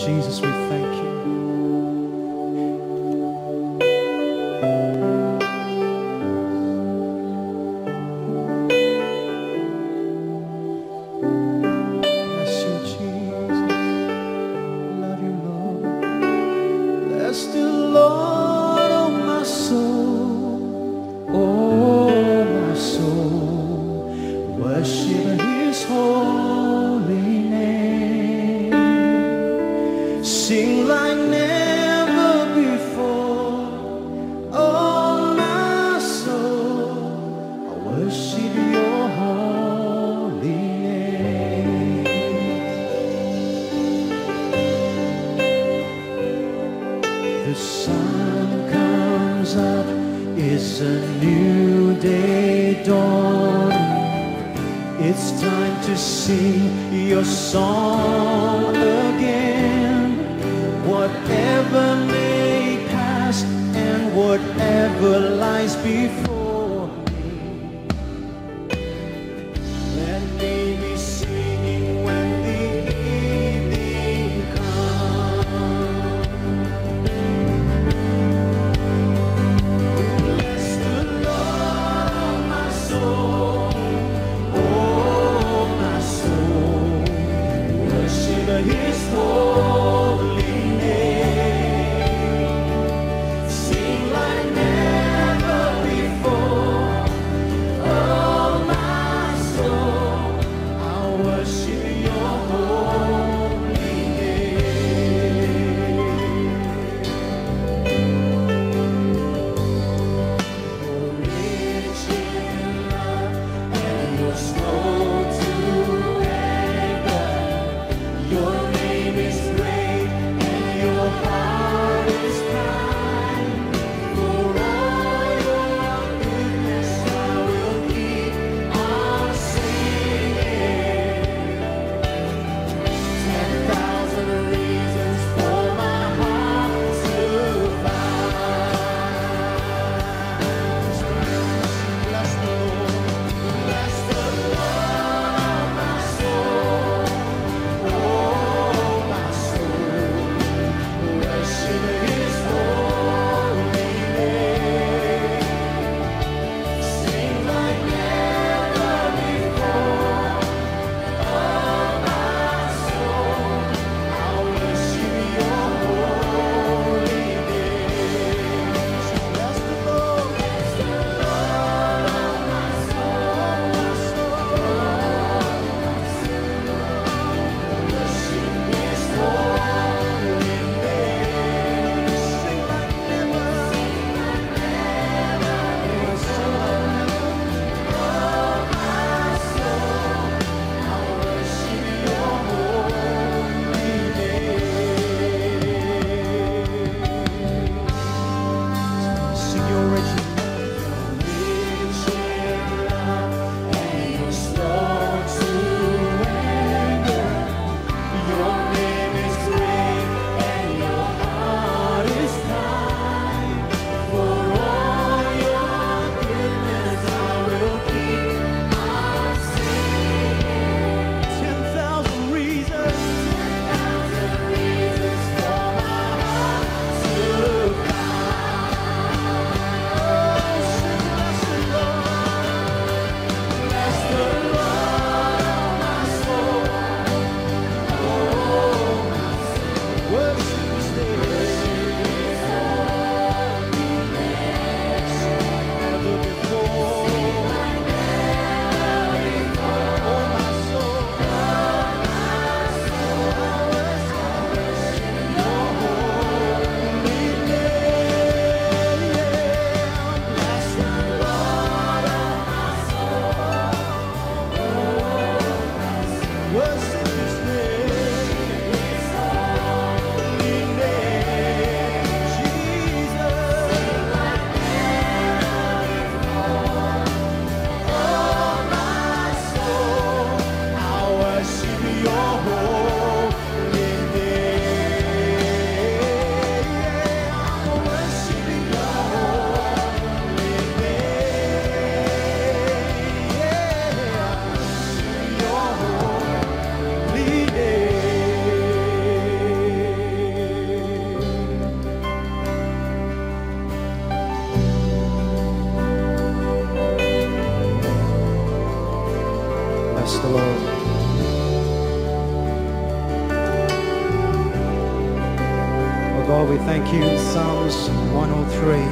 Jesus, we thank you. Bless you, Jesus. Love you, Lord. Bless the Lord, oh my soul. Oh, my soul. Worship His holy name. Sing like never before. Oh, my soul, I worship your holy name. The sun comes up, it's a new day dawning. It's time to sing your song again. Whatever may pass and whatever lies before me, let me be singing when the evening comes. Bless the Lord, oh my soul, oh my soul, worship His holy name. Sing like never before. Oh my soul, I worship your holy name. You're rich in love and you're slow to anger. Your name is great. Lord, we thank you in Psalms 103.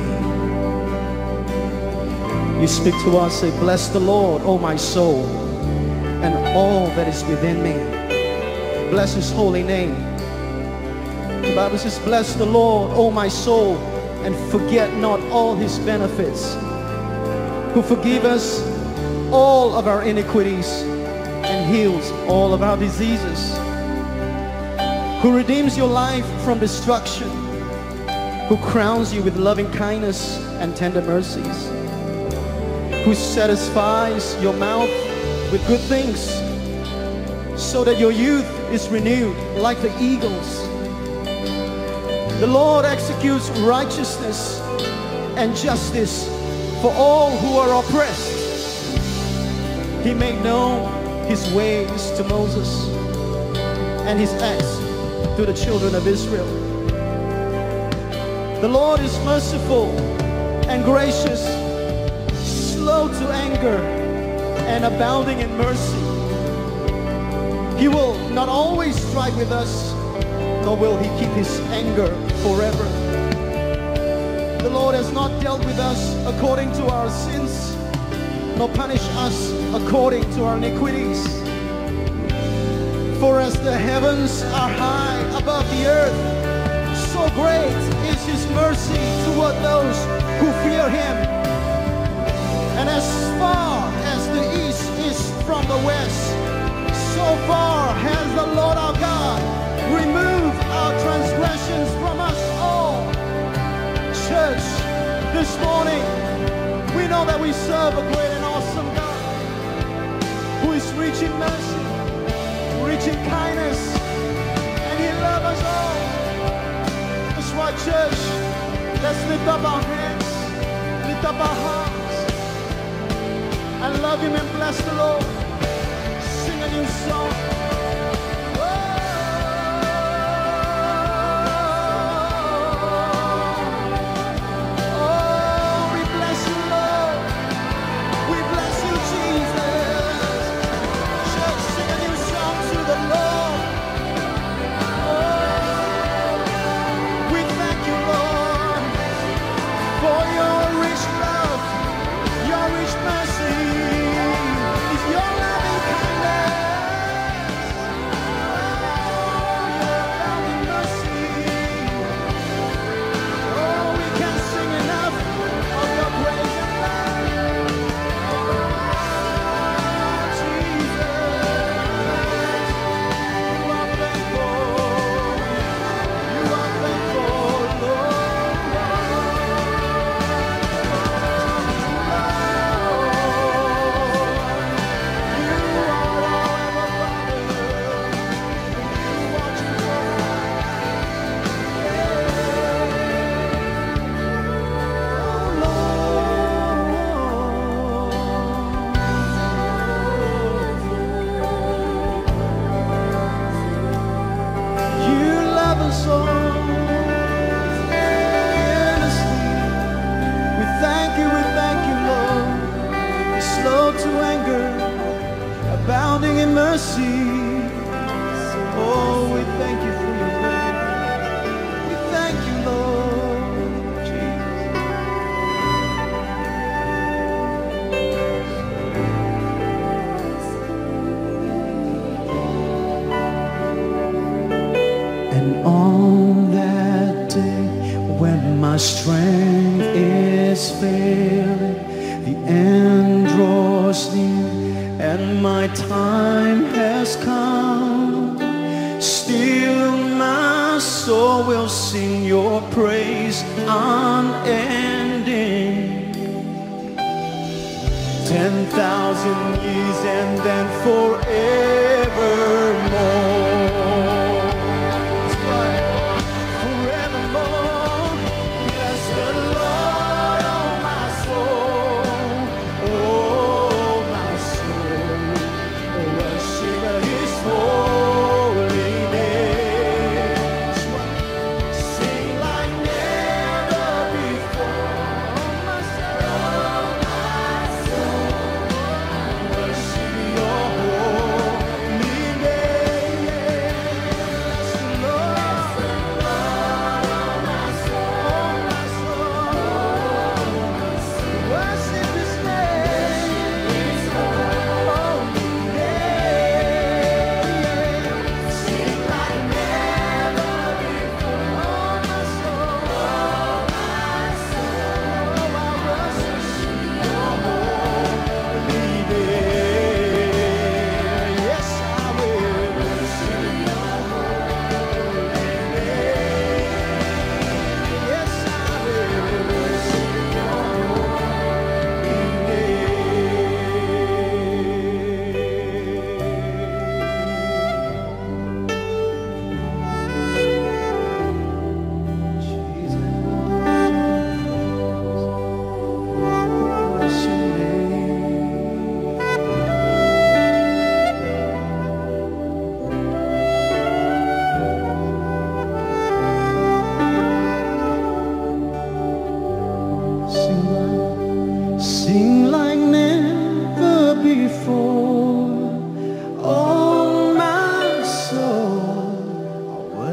You speak to us, say, bless the Lord, O my soul, and all that is within me. Bless his holy name. The Bible says, bless the Lord, O my soul, and forget not all his benefits, who forgive us all of our iniquities and heals all of our diseases, who redeems your life from destruction, who crowns you with loving kindness and tender mercies, who satisfies your mouth with good things, so that your youth is renewed like the eagles. The Lord executes righteousness and justice for all who are oppressed. He made known his ways to Moses and his acts to the children of Israel. The Lord is merciful and gracious, slow to anger and abounding in mercy. He will not always strike with us, nor will he keep his anger forever. The Lord has not dealt with us according to our sins, nor punish us according to our iniquities. For as the heavens are high above the earth, so great is his mercy toward those who fear him. And as far as the east is from the west, so far has the Lord our God removed our transgressions from us all. Church, this morning, we know that we serve a great and awesome God who is rich in mercy, rich in kindness, and he loves us all. That's why, church, let's lift up our hands, lift up our hearts, and love him and bless the Lord. Sing a new song. Abounding in mercy. Oh, we thank you for your grace. We thank you, Lord Jesus. And on that day when my strength is failing, the end draws near, and my time has come, still my soul will sing your praise unending. 10,000 years and then forevermore.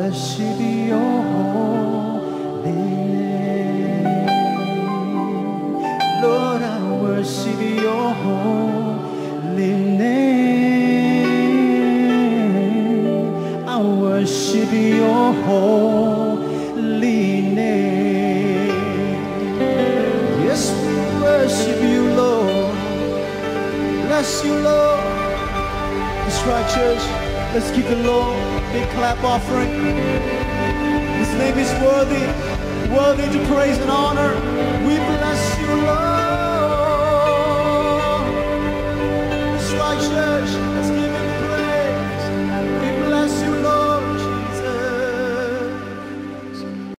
worship your holy name. Lord, I worship your holy name. I worship your holy name. Yes, we worship you, Lord. Bless you, Lord. That's right, church. Let's give the Lord a big clap offering. His name is worthy, worthy to praise and honor. We bless